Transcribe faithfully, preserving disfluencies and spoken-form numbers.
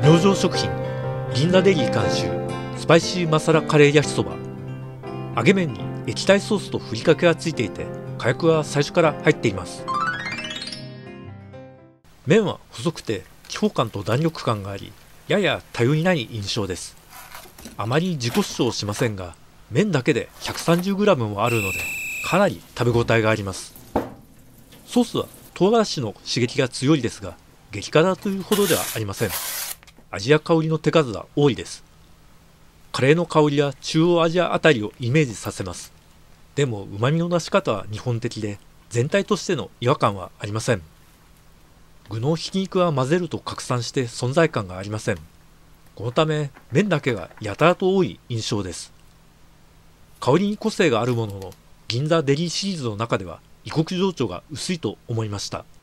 明星食品銀座デリー監修スパイシーマサラカレー焼きそば。揚げ麺に液体ソースとふりかけがついていて、火薬は最初から入っています。麺は細くて気泡感と弾力感があり、やや頼りない印象です。あまり自己主張しませんが、麺だけで ひゃくさんじゅうグラム もあるので、かなり食べ応えがあります。ソースは唐辛子の刺激が強いですが、激辛というほどではありません。味や香りの手数は多いです。カレーの香りは中央アジアあたりをイメージさせます。でも旨味の出し方は日本的で、全体としての違和感はありません。具のひき肉は混ぜると拡散して存在感がありません。このため麺だけがやたらと多い印象です。香りに個性があるものの、銀座デリーシリーズの中では異国情緒が薄いと思いました。